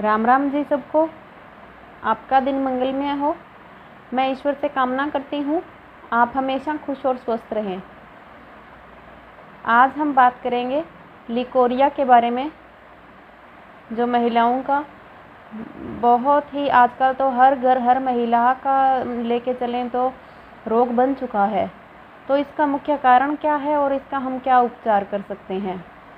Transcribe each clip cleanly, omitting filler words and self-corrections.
राम राम जी सबको। आपका दिन मंगलमय हो। मैं ईश्वर से कामना करती हूँ आप हमेशा खुश और स्वस्थ रहें। आज हम बात करेंगे लिकोरिया के बारे में, जो महिलाओं का बहुत ही आजकल तो हर घर हर महिला का लेके चलें तो रोग बन चुका है। तो इसका मुख्य कारण क्या है और इसका हम क्या उपचार कर सकते हैं।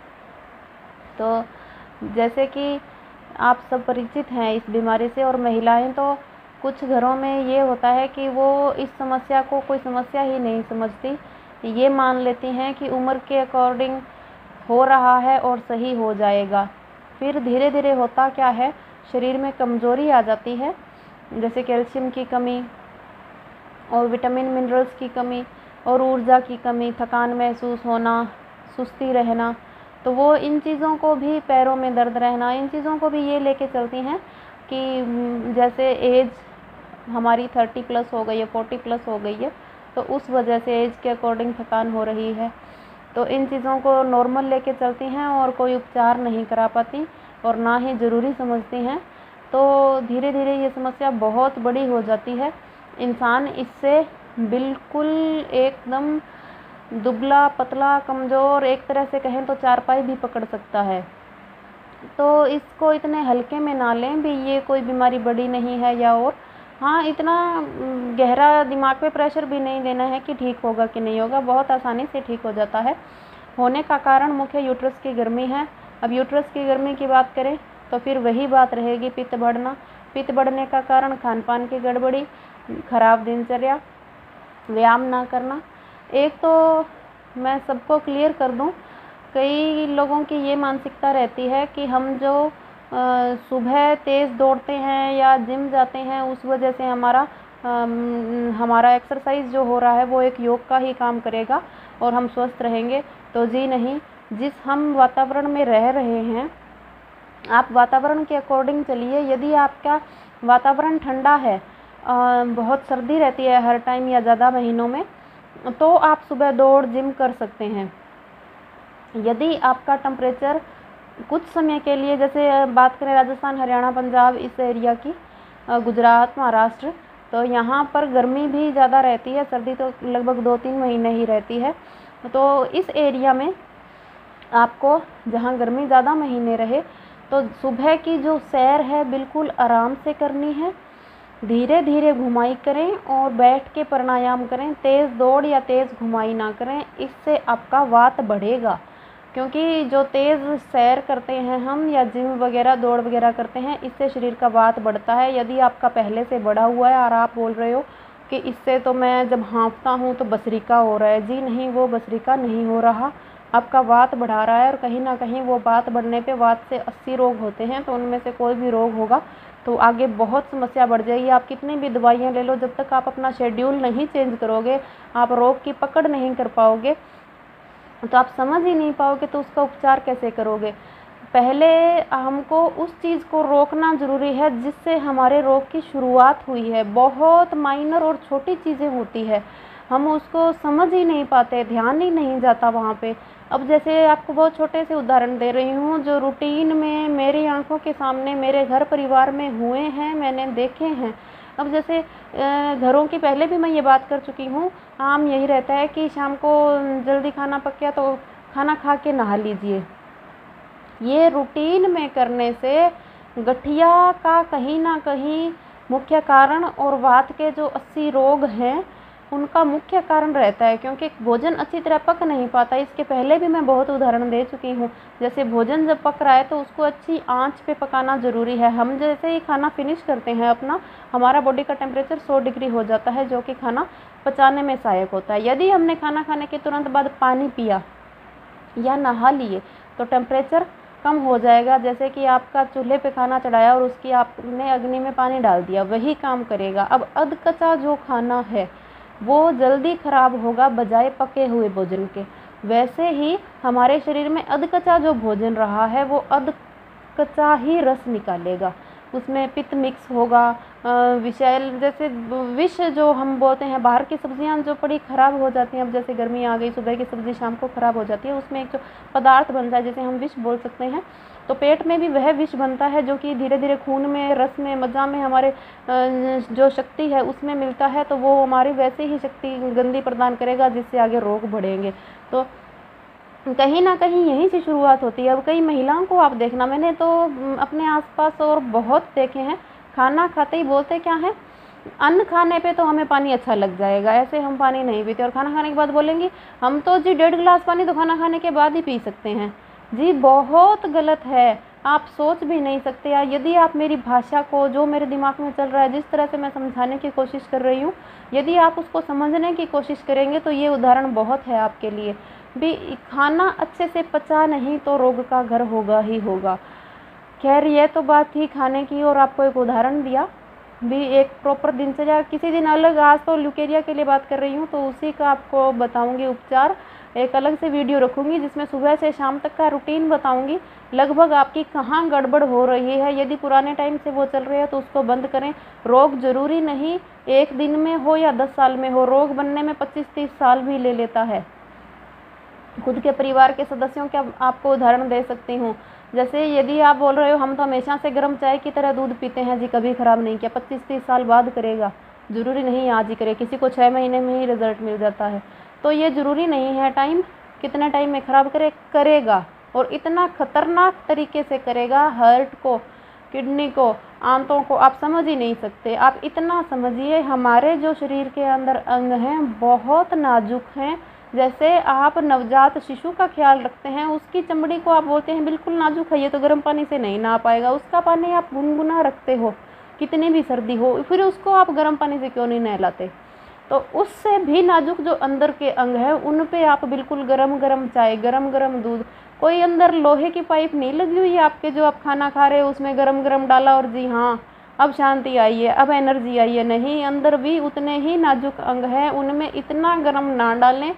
तो जैसे कि आप सब परिचित हैं इस बीमारी से, और महिलाएं तो कुछ घरों में ये होता है कि वो इस समस्या को कोई समस्या ही नहीं समझती, ये मान लेती हैं कि उम्र के अकॉर्डिंग हो रहा है और सही हो जाएगा। फिर धीरे धीरे होता क्या है, शरीर में कमज़ोरी आ जाती है, जैसे कैल्शियम की कमी और विटामिन मिनरल्स की कमी और ऊर्जा की कमी, थकान महसूस होना, सुस्ती रहना। तो वो इन चीज़ों को भी, पैरों में दर्द रहना, इन चीज़ों को भी ये लेके चलती हैं कि जैसे एज हमारी 30 प्लस हो गई है, 40 प्लस हो गई है, तो उस वजह से एज के अकॉर्डिंग थकान हो रही है। तो इन चीज़ों को नॉर्मल लेके चलती हैं और कोई उपचार नहीं करा पाती और ना ही ज़रूरी समझती हैं। तो धीरे धीरे ये समस्या बहुत बड़ी हो जाती है। इंसान इससे बिल्कुल एकदम दुबला पतला कमज़ोर, एक तरह से कहें तो चारपाई भी पकड़ सकता है। तो इसको इतने हल्के में ना लें भी, ये कोई बीमारी बड़ी नहीं है या और हाँ, इतना गहरा दिमाग पे प्रेशर भी नहीं देना है कि ठीक होगा कि नहीं होगा, बहुत आसानी से ठीक हो जाता है। होने का कारण मुख्य यूट्रस की गर्मी है। अब यूट्रस की गर्मी की बात करें तो फिर वही बात रहेगी, पित्त बढ़ना। पित्त बढ़ने का कारण खान पान की गड़बड़ी, खराब दिनचर्या, व्यायाम ना करना। एक तो मैं सबको क्लियर कर दूं, कई लोगों की ये मानसिकता रहती है कि हम जो सुबह तेज़ दौड़ते हैं या जिम जाते हैं उस वजह से हमारा एक्सरसाइज जो हो रहा है वो एक योग का ही काम करेगा और हम स्वस्थ रहेंगे। तो जी नहीं, जिस हम वातावरण में रह रहे हैं, आप वातावरण के अकॉर्डिंग चलिए। यदि आपका वातावरण ठंडा है, बहुत सर्दी रहती है हर टाइम या ज़्यादा महीनों में, तो आप सुबह दौड़ जिम कर सकते हैं। यदि आपका टेम्परेचर कुछ समय के लिए, जैसे बात करें राजस्थान, हरियाणा, पंजाब, इस एरिया की, गुजरात, महाराष्ट्र, तो यहाँ पर गर्मी भी ज़्यादा रहती है, सर्दी तो लगभग 2-3 महीने ही रहती है। तो इस एरिया में आपको, जहाँ गर्मी ज़्यादा महीने रहे, तो सुबह की जो सैर है बिल्कुल आराम से करनी है। धीरे धीरे घुमाई करें और बैठ के प्राणायाम करें। तेज़ दौड़ या तेज़ घुमाई ना करें, इससे आपका वात बढ़ेगा। क्योंकि जो तेज़ सैर करते हैं हम या जिम वगैरह, दौड़ वगैरह करते हैं, इससे शरीर का वात बढ़ता है। यदि आपका पहले से बढ़ा हुआ है और आप बोल रहे हो कि इससे तो मैं जब हाँफता हूँ तो बसरिका हो रहा है, जी नहीं, वो बसरिका नहीं हो रहा, आपका वात बढ़ा रहा है। और कहीं ना कहीं वो वात बढ़ने पे, वात से 80 रोग होते हैं, तो उनमें से कोई भी रोग होगा तो आगे बहुत समस्या बढ़ जाएगी। आप कितनी भी दवाइयाँ ले लो, जब तक आप अपना शेड्यूल नहीं चेंज करोगे, आप रोग की पकड़ नहीं कर पाओगे, तो आप समझ ही नहीं पाओगे, तो उसका उपचार कैसे करोगे। पहले हमको उस चीज़ को रोकना ज़रूरी है जिससे हमारे रोग की शुरुआत हुई है। बहुत माइनर और छोटी चीज़ें होती है, हम उसको समझ ही नहीं पाते, ध्यान ही नहीं जाता वहाँ पे। अब जैसे आपको बहुत छोटे से उदाहरण दे रही हूँ, जो रूटीन में मेरी आंखों के सामने मेरे घर परिवार में हुए हैं, मैंने देखे हैं। अब जैसे घरों की पहले भी मैं ये बात कर चुकी हूँ, आम यही रहता है कि शाम को जल्दी खाना पक गया तो खाना खा के नहा लीजिए। ये रूटीन में करने से गठिया का कहीं ना कहीं मुख्य कारण, और वात के जो 80 रोग हैं उनका मुख्य कारण रहता है, क्योंकि भोजन अच्छी तरह पक नहीं पाता। इसके पहले भी मैं बहुत उदाहरण दे चुकी हूँ। जैसे भोजन जब पक रहा है तो उसको अच्छी आंच पे पकाना ज़रूरी है। हम जैसे ही खाना फिनिश करते हैं अपना, हमारा बॉडी का टेम्परेचर 100 डिग्री हो जाता है, जो कि खाना पचाने में सहायक होता है। यदि हमने खाना खाने के तुरंत बाद पानी पिया या नहा लिए तो टेम्परेचर कम हो जाएगा। जैसे कि आपका चूल्हे पे खाना चढ़ाया और उसकी आपने अग्नि में पानी डाल दिया, वही काम करेगा। अब अधकच्चा जो खाना है वो जल्दी खराब होगा बजाय पके हुए भोजन के। वैसे ही हमारे शरीर में अधकच्चा जो भोजन रहा है वो अधकच्चा ही रस निकालेगा। उसमें पित्त मिक्स होगा, विषैल जैसे विष जो हम बोलते हैं, बाहर की सब्जियां जो बड़ी ख़राब हो जाती हैं, अब जैसे गर्मी आ गई, सुबह की सब्ज़ी शाम को ख़राब हो जाती है, उसमें एक जो पदार्थ बनता है जिसे हम विष बोल सकते हैं, तो पेट में भी वह विष बनता है जो कि धीरे धीरे खून में, रस में, मज्जा में हमारे जो शक्ति है उसमें मिलता है, तो वो हमारी वैसे ही शक्ति गंदी प्रदान करेगा जिससे आगे रोग बढ़ेंगे। तो कहीं ना कहीं यहीं से शुरुआत होती है। अब कई महिलाओं को आप देखना, मैंने तो अपने आसपास और बहुत देखे हैं, खाना खाते ही बोलते क्या है, अन्न खाने पे तो हमें पानी अच्छा लग जाएगा, ऐसे हम पानी नहीं पीते, और खाना खाने के बाद बोलेंगी हम तो जी 1.5 गिलास पानी तो खाना खाने के बाद ही पी सकते हैं। जी बहुत गलत है, आप सोच भी नहीं सकते यार। यदि आप मेरी भाषा को, जो मेरे दिमाग में चल रहा है, जिस तरह से मैं समझाने की कोशिश कर रही हूँ, यदि आप उसको समझने की कोशिश करेंगे तो ये उदाहरण बहुत है आपके लिए भी। खाना अच्छे से पचा नहीं तो रोग का घर होगा ही होगा। खैर ये तो बात थी खाने की, और आपको एक उदाहरण दिया भी, एक प्रॉपर दिनचर्या किसी दिन अलग, आज तो ल्यूकेरिया के लिए बात कर रही हूँ तो उसी का आपको बताऊंगी उपचार, एक अलग से वीडियो रखूँगी जिसमें सुबह से शाम तक का रूटीन बताऊँगी, लगभग आपकी कहाँ गड़बड़ हो रही है। यदि पुराने टाइम से वो चल रही है तो उसको बंद करें। रोग जरूरी नहीं 1 दिन में हो या 10 साल में हो, रोग बनने में 25-30 साल भी ले लेता है। खुद के परिवार के सदस्यों के आपको उदाहरण दे सकती हूँ, जैसे यदि आप बोल रहे हो हम तो हमेशा से गर्म चाय की तरह दूध पीते हैं जी, कभी ख़राब नहीं किया, 25-30 साल बाद करेगा, ज़रूरी नहीं आज ही करे, किसी को 6 महीने में ही रिजल्ट मिल जाता है। तो ये ज़रूरी नहीं है टाइम कितने टाइम में ख़राब करेगा, और इतना खतरनाक तरीके से करेगा, हार्ट को, किडनी को, आंतों को, आप समझ ही नहीं सकते। आप इतना समझिए, हमारे जो शरीर के अंदर अंग हैं बहुत नाजुक हैं। जैसे आप नवजात शिशु का ख्याल रखते हैं, उसकी चमड़ी को आप बोलते हैं बिल्कुल नाजुक है, ये तो गर्म पानी से नहीं नहा पाएगा, उसका पानी आप गुनगुना रखते हो कितनी भी सर्दी हो, फिर उसको आप गर्म पानी से क्यों नहीं नहलाते। तो उससे भी नाजुक जो अंदर के अंग है उन पे आप बिल्कुल गरम गरम चाय, गरम गरम दूध, कोई अंदर लोहे की पाइप नहीं लगी हुई है आपके, जो आप खाना खा रहे हो उसमें गरम गरम डाला और जी हाँ अब शांति आई है, अब एनर्जी आई है, नहीं, अंदर भी उतने ही नाजुक अंग हैं, उनमें इतना गरम ना डालें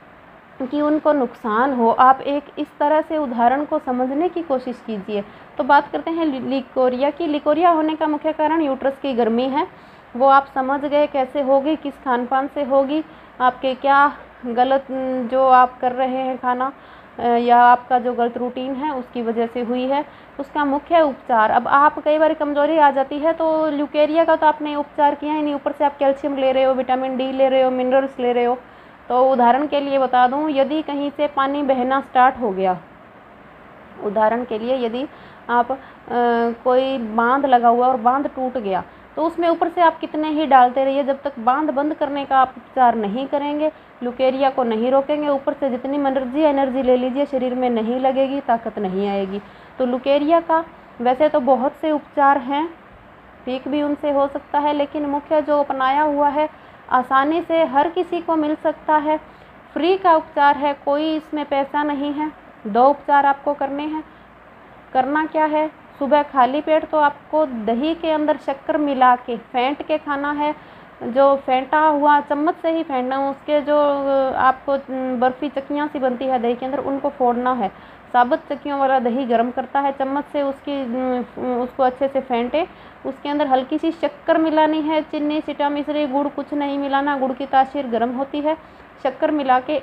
कि उनको नुकसान हो। आप एक इस तरह से उदाहरण को समझने की कोशिश कीजिए। तो बात करते हैं लिकोरिया की। लिकोरिया होने का मुख्य कारण यूट्रस की गर्मी है, वो आप समझ गए कैसे होगी, किस खान पान से होगी, आपके क्या गलत जो आप कर रहे हैं खाना, या आपका जो गलत रूटीन है उसकी वजह से हुई है। उसका मुख्य उपचार, अब आप कई बार कमजोरी आ जाती है तो ल्यूकेरिया का तो आपने उपचार किया ही नहीं, ऊपर से आप कैल्शियम ले रहे हो, विटामिन डी ले रहे हो, मिनरल्स ले रहे हो। तो उदाहरण के लिए बता दूं, यदि कहीं से पानी बहना स्टार्ट हो गया, उदाहरण के लिए यदि आप कोई बांध लगा हुआ और बांध टूट गया, तो उसमें ऊपर से आप कितने ही डालते रहिए, जब तक बांध बंद करने का आप उपचार नहीं करेंगे, ल्यूकेरिया को नहीं रोकेंगे, ऊपर से जितनी एनर्जी ले लीजिए शरीर में नहीं लगेगी, ताकत नहीं आएगी। तो ल्यूकेरिया का वैसे तो बहुत से उपचार हैं, ठीक भी उनसे हो सकता है, लेकिन मुख्य जो अपनाया हुआ है, आसानी से हर किसी को मिल सकता है, फ्री का उपचार है, कोई इसमें पैसा नहीं है। 2 उपचार आपको करने हैं। करना क्या है, सुबह खाली पेट तो आपको दही के अंदर शक्कर मिला के फेंट के खाना है, जो फेंटा हुआ चम्मच से ही फेंटना, उसके जो आपको बर्फ़ी चक्कियाँ सी बनती है दही के अंदर, उनको फोड़ना है। साबुत चक्कियों वाला दही गर्म करता है, चम्मच से उसको अच्छे से फेंटे, उसके अंदर हल्की सी शक्कर मिलानी है, चीनी, सीटा मिश्री, गुड़ कुछ नहीं मिलाना, गुड़ की तासीर गर्म होती है। शक्कर मिला के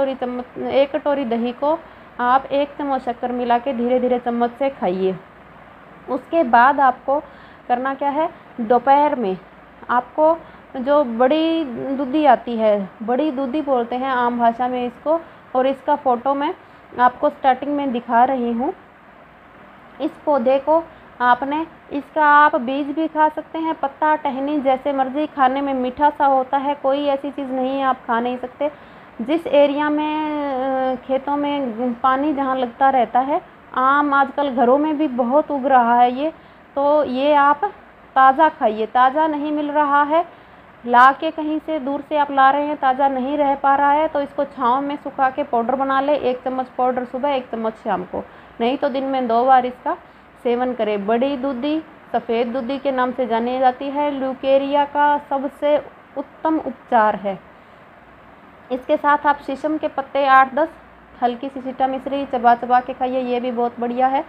1 कटोरी दही को आप 1 चम्मच शक्कर मिला के धीरे धीरे चम्मच से खाइए। उसके बाद आपको करना क्या है, दोपहर में आपको जो बड़ी दूधी आती है, बड़ी दूधी बोलते हैं आम भाषा में इसको, और इसका फ़ोटो मैं आपको स्टार्टिंग में दिखा रही हूँ। इस पौधे को आपने, इसका आप बीज भी खा सकते हैं, पत्ता, टहनी, जैसे मर्जी, खाने में मीठा सा होता है, कोई ऐसी चीज़ नहीं है आप खा नहीं सकते। जिस एरिया में खेतों में पानी जहाँ लगता रहता है, आम आजकल घरों में भी बहुत उग रहा है ये, तो ये आप ताज़ा खाइए। ताज़ा नहीं मिल रहा है, ला के कहीं से दूर से आप ला रहे हैं, ताज़ा नहीं रह पा रहा है, तो इसको छाँव में सुखा के पाउडर बना ले, 1 चम्मच पाउडर सुबह, 1 चम्मच शाम को, नहीं तो दिन में 2 बार इसका सेवन करें। बड़ी दूधी, सफ़ेद दूधी के नाम से जानी जाती है, ल्यूकेरिया का सबसे उत्तम उपचार है। इसके साथ आप शीशम के पत्ते 8-10 हल्की सी सीटा मिश्री चबा चबा के खाइए, ये भी बहुत बढ़िया है।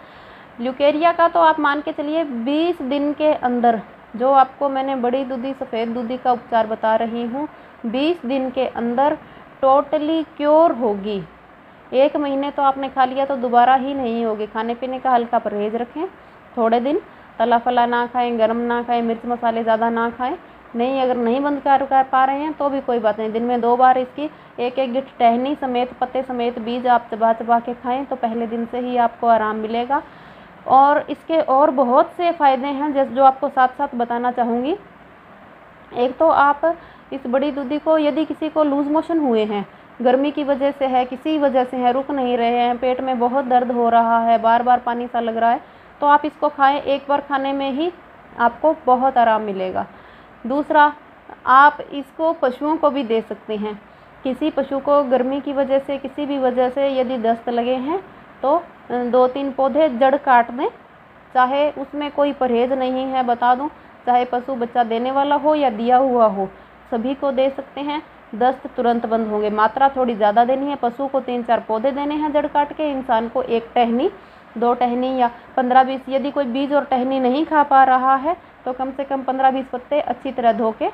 ल्यूकेरिया का तो आप मान के चलिए 20 दिन के अंदर, जो आपको मैंने बड़ी दूधी सफ़ेद दूधी का उपचार बता रही हूँ, 20 दिन के अंदर टोटली क्योर होगी। 1 महीने तो आपने खा लिया तो दोबारा ही नहीं होगी। खाने पीने का हल्का परहेज रखें, थोड़े दिन तला फला ना खाएं, गरम ना खाएं, मिर्च मसाले ज़्यादा ना खाएं। नहीं, अगर नहीं बंद कर पा रहे हैं तो भी कोई बात नहीं, दिन में 2 बार इसकी एक गिट्ट टहनी समेत, पत्ते समेत, बीज आप चबा चबा के खाएं तो पहले दिन से ही आपको आराम मिलेगा। और इसके और बहुत से फ़ायदे हैं जैसे जो आपको साथ साथ बताना चाहूँगी। एक तो आप इस बड़ी दूधी को, यदि किसी को लूज़ मोशन हुए हैं, गर्मी की वजह से है, किसी वजह से है, रुक नहीं रहे हैं, पेट में बहुत दर्द हो रहा है, बार बार पानी सा लग रहा है, तो आप इसको खाएं। एक बार खाने में ही आपको बहुत आराम मिलेगा। दूसरा, आप इसको पशुओं को भी दे सकते हैं। किसी पशु को गर्मी की वजह से, किसी भी वजह से यदि दस्त लगे हैं तो 2-3 पौधे जड़ काट दें, चाहे उसमें कोई परहेज नहीं है बता दूं, चाहे पशु बच्चा देने वाला हो या दिया हुआ हो, सभी को दे सकते हैं। दस्त तुरंत बंद होंगे। मात्रा थोड़ी ज़्यादा देनी है, पशु को 3-4 पौधे देने हैं जड़ काट के, इंसान को 1 टहनी, 2 टहनी या 15-20। यदि कोई बीज और टहनी नहीं खा पा रहा है तो कम से कम 15-20 पत्ते अच्छी तरह धो के,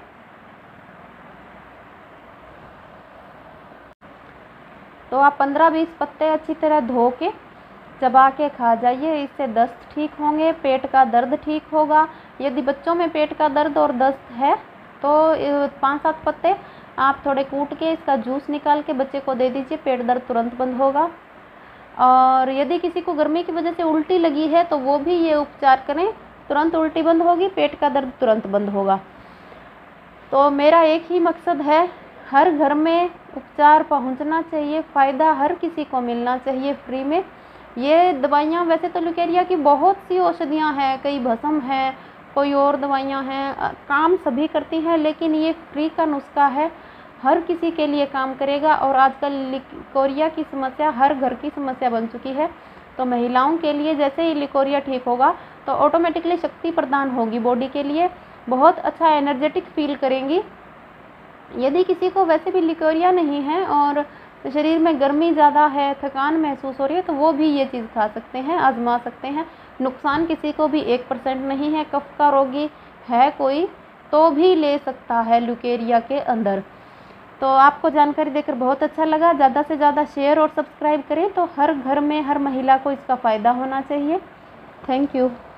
तो आप 15-20 पत्ते अच्छी तरह धो के चबा के खा जाइए। इससे दस्त ठीक होंगे, पेट का दर्द ठीक होगा। यदि बच्चों में पेट का दर्द और दस्त है तो 5-7 पत्ते आप थोड़े कूट के इसका जूस निकाल के बच्चे को दे दीजिए, पेट दर्द तुरंत बंद होगा। और यदि किसी को गर्मी की वजह से उल्टी लगी है तो वो भी ये उपचार करें, तुरंत उल्टी बंद होगी, पेट का दर्द तुरंत बंद होगा। तो मेरा एक ही मकसद है, हर घर में उपचार पहुंचना चाहिए, फ़ायदा हर किसी को मिलना चाहिए फ्री में। ये दवाइयाँ, वैसे तो ल्यूकेरिया की बहुत सी औषधियाँ हैं, कई भस्म हैं, कोई और दवाइयाँ हैं, काम सभी करती हैं, लेकिन ये फ्री का नुस्खा है, हर किसी के लिए काम करेगा। और आजकल लिकोरिया की समस्या हर घर की समस्या बन चुकी है। तो महिलाओं के लिए जैसे ही लिकोरिया ठीक होगा तो ऑटोमेटिकली शक्ति प्रदान होगी बॉडी के लिए, बहुत अच्छा एनर्जेटिक फील करेंगी। यदि किसी को वैसे भी लिकोरिया नहीं है और शरीर में गर्मी ज़्यादा है, थकान महसूस हो रही है, तो वो भी ये चीज़ खा सकते हैं, आजमा सकते हैं। नुकसान किसी को भी 1% नहीं है। कफ का रोगी है कोई तो भी ले सकता है ल्यूकेरिया के अंदर। तो आपको जानकारी देकर बहुत अच्छा लगा। ज़्यादा से ज़्यादा शेयर और सब्सक्राइब करें तो हर घर में, हर महिला को इसका फ़ायदा होना चाहिए। Thank you.